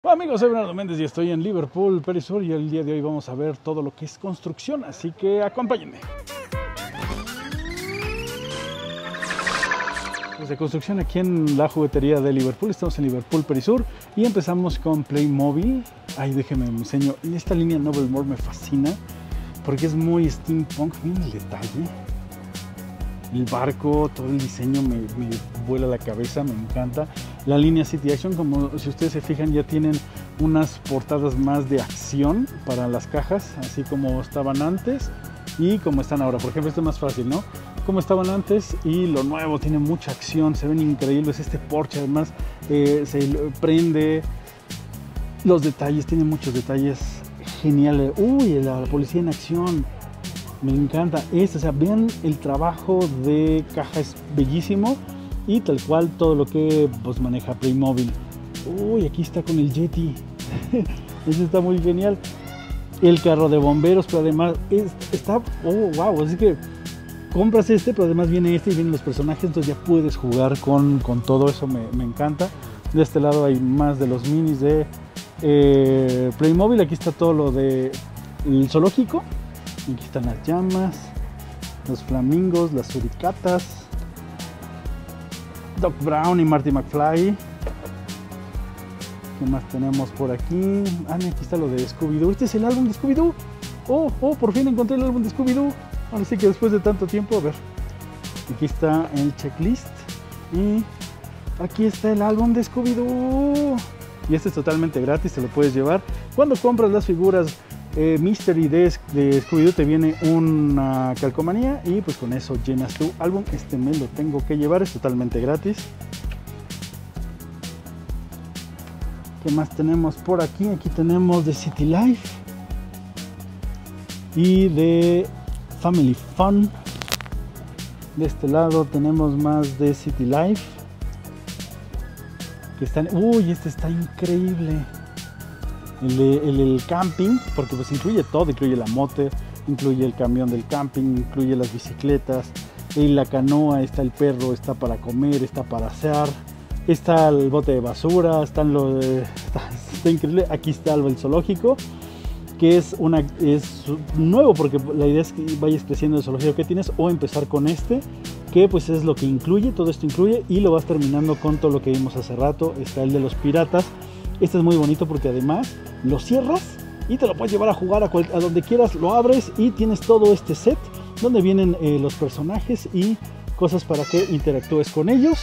Hola amigos, soy Bernardo Méndez y estoy en Liverpool, Perisur, y el día de hoy vamos a ver todo lo que es construcción, así que acompáñenme. Desde construcción aquí en la juguetería de Liverpool, estamos en Liverpool, Perisur, y empezamos con Playmobil. Ay, déjenme me enseño, esta línea Novelmore me fascina, porque es muy steampunk, miren el detalle. El barco, todo el diseño me vuela la cabeza, me encanta. La línea City Action, como si ustedes se fijan, ya tienen unas portadas más de acción para las cajas, así como estaban antes y como están ahora. Por ejemplo, esto es más fácil, ¿no? Como estaban antes y lo nuevo, tiene mucha acción, se ven increíbles. Este Porsche además se prende, los detalles, tiene muchos detalles geniales. Uy, la policía en acción. Me encanta esto, o sea, vean el trabajo de caja, es bellísimo y tal cual todo lo que pues maneja Playmobil. Uy, aquí está con el Yeti, eso está muy genial. El carro de bomberos, pero además está, oh wow, así que compras este, pero además viene este y vienen los personajes, entonces ya puedes jugar con todo eso, me encanta. De este lado hay más de los minis de Playmobil, aquí está todo lo de el zoológico. Aquí están las llamas, los flamingos, las suricatas, Doc Brown y Marty McFly. ¿Qué más tenemos por aquí? Ah, mira, aquí está lo de Scooby-Doo. Este es el álbum de Scooby-Doo. Oh, por fin encontré el álbum de Scooby-Doo. Ahora sí que después de tanto tiempo, a ver. Aquí está el checklist. Y aquí está el álbum de Scooby-Doo. Y este es totalmente gratis, te lo puedes llevar. Cuando compras las figuras Mystery de Scooby-Doo te viene una calcomanía y pues con eso llenas tu álbum. Este me lo tengo que llevar, es totalmente gratis. ¿Qué más tenemos por aquí? Aquí tenemos de City Life y de Family Fun. De este lado tenemos más de City Life que están. Uy, este está increíble. El camping, porque pues incluye todo, incluye la moto, incluye el camión del camping, incluye las bicicletas, y la canoa, está el perro, está para comer, está para asear, está el bote de basura, está increíble. Aquí está el zoológico, que es nuevo, porque la idea es que vayas creciendo el zoológico que tienes o empezar con este, que pues es lo que incluye, todo esto incluye, y lo vas terminando con todo lo que vimos hace rato. Está el de los piratas. Este es muy bonito porque además lo cierras y te lo puedes llevar a jugar a donde quieras, lo abres y tienes todo este set donde vienen los personajes y cosas para que interactúes con ellos.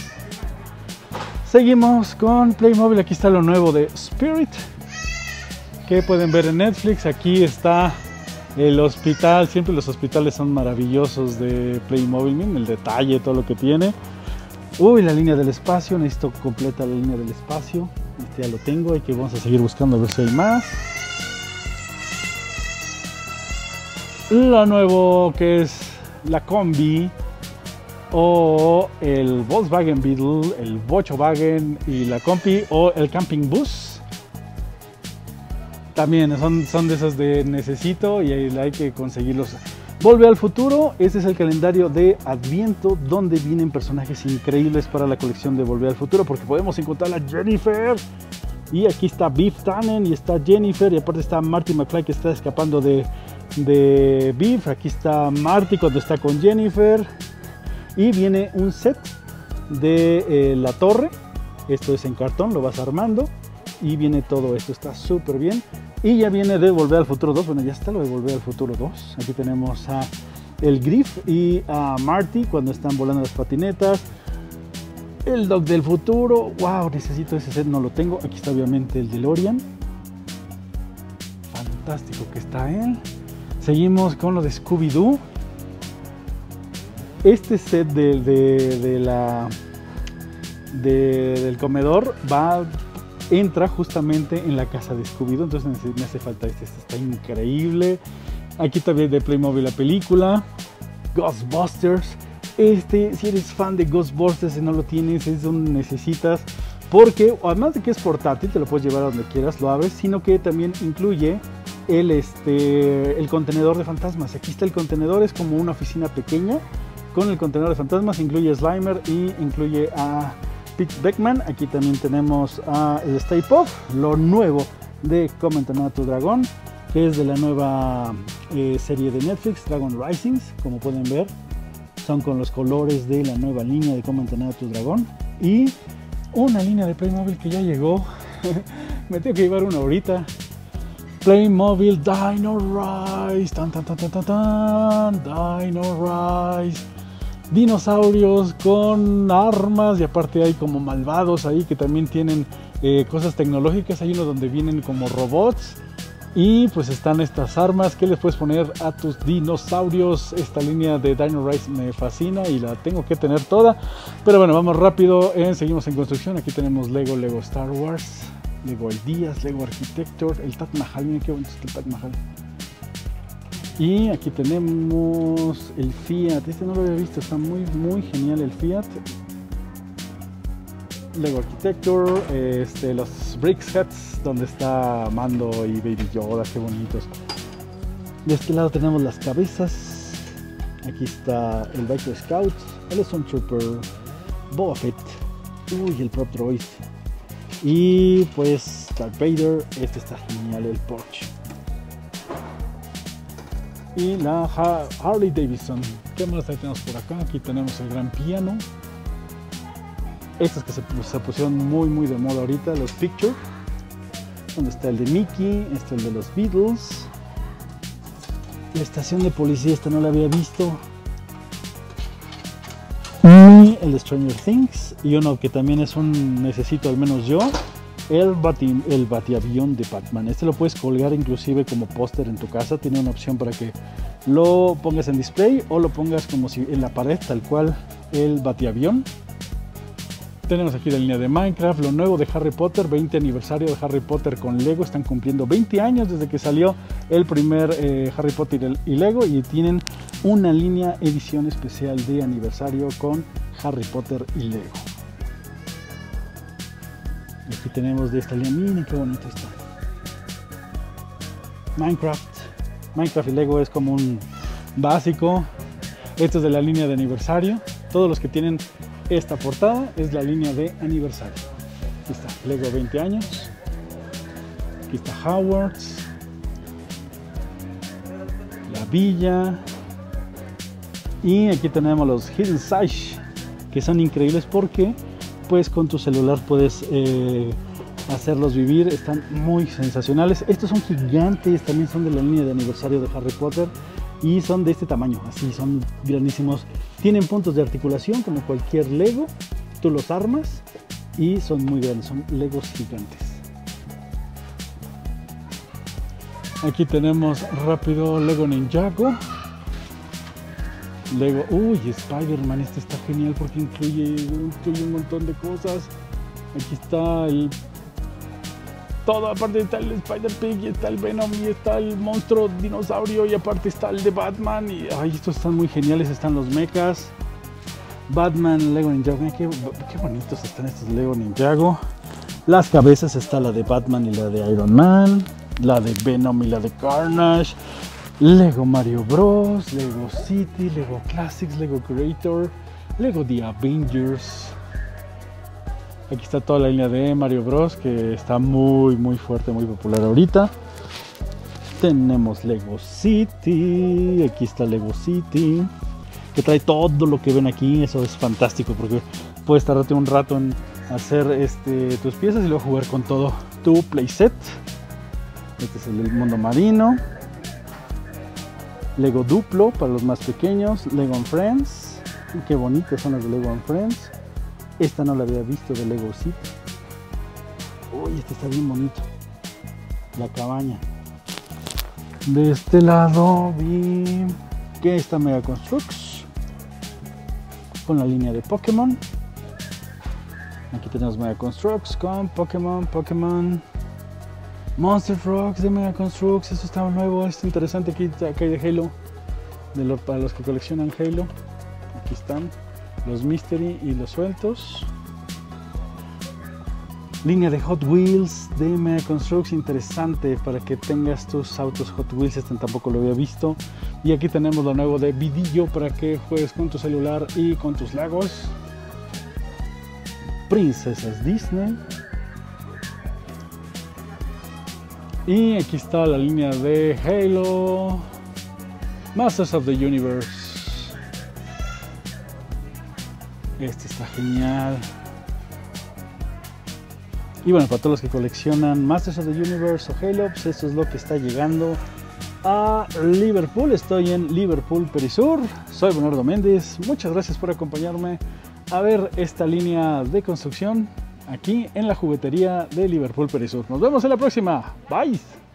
Seguimos con Playmobil, aquí está lo nuevo de Spirit, que pueden ver en Netflix. Aquí está el hospital, siempre los hospitales son maravillosos de Playmobil, miren el detalle, todo lo que tiene. Uy, la línea del espacio, necesito completa la línea del espacio. Este ya lo tengo, y que vamos a seguir buscando a ver si hay más. Lo nuevo que es la combi o el Volkswagen Beetle, el Volkswagen y la combi o el camping bus. También son de esas de necesito y hay que conseguirlos. Volver al futuro, este es el calendario de Adviento donde vienen personajes increíbles para la colección de Volver al futuro, porque podemos encontrar a Jennifer y aquí está Biff Tannen y está Jennifer y aparte está Marty McFly que está escapando de Biff. Aquí está Marty cuando está con Jennifer y viene un set de la torre. Esto es en cartón, lo vas armando y viene todo esto, está súper bien. Y ya viene de Volver al Futuro 2, bueno, ya está lo de Volver al Futuro 2. Aquí tenemos a el Griff y a Marty cuando están volando las patinetas. El Doc del futuro, wow, necesito ese set, no lo tengo. Aquí está obviamente el DeLorean. Fantástico que está él. Seguimos con lo de Scooby-Doo. Este set del comedor entra justamente en la casa de Scooby-Doo, entonces me hace falta este está increíble. Aquí también de Playmobil la película Ghostbusters. Si eres fan de Ghostbusters y no lo tienes, es donde necesitas, porque además de que es portátil, te lo puedes llevar a donde quieras, lo abres, sino que también incluye el contenedor de fantasmas. Aquí está el contenedor, es como una oficina pequeña con el contenedor de fantasmas, incluye Slimer y incluye a Pete Beckman. Aquí también tenemos a el Stay Puft, lo nuevo de Cómo entrenar a tu dragón, que es de la nueva serie de Netflix, Dragon Risings. Como pueden ver, son con los colores de la nueva línea de Cómo entrenar a tu dragón. Y una línea de Playmobil que ya llegó. Me tengo que llevar una ahorita. Playmobil Dino Rise. Tan, tan, tan, tan, tan, tan. Dino Rise. Dinosaurios con armas, y aparte hay como malvados ahí que también tienen cosas tecnológicas. Hay uno donde vienen como robots, y pues están estas armas que les puedes poner a tus dinosaurios. Esta línea de Dino Rise me fascina y la tengo que tener toda. Pero bueno, vamos rápido, seguimos en construcción. Aquí tenemos Lego Star Wars, Lego Ideas, Lego Architecture, el Taj Mahal. Miren qué bonito está el Taj Mahal. Y aquí tenemos el Fiat. Este no lo había visto, está muy genial el Fiat. Lego Architecture, los Brickheads, donde está Mando y Baby Yoda, qué bonitos. De este lado tenemos las cabezas. Aquí está el Biker Scout, el Stormtrooper, Boba Fett, el Prop Droid. Y pues Darth Vader, este está genial, el Porsche. Y la Harley Davidson. ¿Qué más tenemos por acá? Aquí tenemos el gran piano. Estos que se pusieron muy de moda ahorita, los Picture. Donde está el de Mickey, este el de los Beatles. La estación de policía, esta no la había visto. Y el de Stranger Things. Y uno que también es necesito al menos yo. El batiavión de Batman. Este lo puedes colgar inclusive como póster en tu casa. Tiene una opción para que lo pongas en display o lo pongas como si en la pared, tal cual el batiavión. Tenemos aquí la línea de Minecraft, lo nuevo de Harry Potter, 20 aniversario de Harry Potter con Lego. Están cumpliendo 20 años desde que salió el primer Harry Potter y Lego, y tienen una línea edición especial de aniversario con Harry Potter y Lego. Aquí tenemos de esta línea, miren qué bonito está. Minecraft y Lego es como un básico. Esto es de la línea de aniversario. Todos los que tienen esta portada es la línea de aniversario. Aquí está Lego 20 años. Aquí está Hogwarts, la villa. Y aquí tenemos los Hidden Sage, que son increíbles porque pues con tu celular puedes hacerlos vivir. Están muy sensacionales. Estos son gigantes, también son de la línea de aniversario de Harry Potter y son de este tamaño, así son grandísimos. Tienen puntos de articulación como cualquier Lego, tú los armas y son muy grandes, son Legos gigantes. Aquí tenemos rápido Lego Ninjago. Lego, Spider-Man, este está genial porque incluye un montón de cosas. Aquí está todo, aparte está el Spider-Pig y está el Venom y está el monstruo dinosaurio y aparte está el de Batman y estos están muy geniales. Están los mechas, Batman, Lego Ninjago. Mira qué bonitos están estos Lego Ninjago. Las cabezas, está la de Batman y la de Iron Man, la de Venom y la de Carnage. Lego Mario Bros, Lego City, Lego Classics, Lego Creator, Lego The Avengers. Aquí está toda la línea de Mario Bros, que está muy fuerte, muy popular ahorita. Tenemos Lego City, aquí está Lego City, que trae todo lo que ven aquí. Eso es fantástico porque puedes tardarte un rato en hacer tus piezas y luego jugar con todo tu playset. Este es el mundo marino. Lego Duplo para los más pequeños, Lego and Friends. Qué bonitas son las de Lego and Friends. Esta no la había visto, de Lego City. Este está bien bonito. La cabaña. De este lado vi que está Mega Construx con la línea de Pokémon. Aquí tenemos Mega Construx con Pokémon. Monster Trucks de Mega Construx, esto está nuevo, está interesante. Aquí hay de Halo, para los que coleccionan Halo. Aquí están los Mystery y los sueltos. Línea de Hot Wheels de Mega Construx, interesante para que tengas tus autos Hot Wheels. Este tampoco lo había visto. Y aquí tenemos lo nuevo de Vidillo para que juegues con tu celular y con tus Legos. princesas Disney. Y aquí está la línea de Halo, Masters of the Universe. Este está genial. Y bueno, para todos los que coleccionan Masters of the Universe o Halo, pues esto es lo que está llegando a Liverpool. Estoy en Liverpool Perisur. Soy Bernardo Méndez. Muchas gracias por acompañarme a ver esta línea de construcción aquí en la juguetería de Liverpool Perisur. Nos vemos en la próxima. Bye.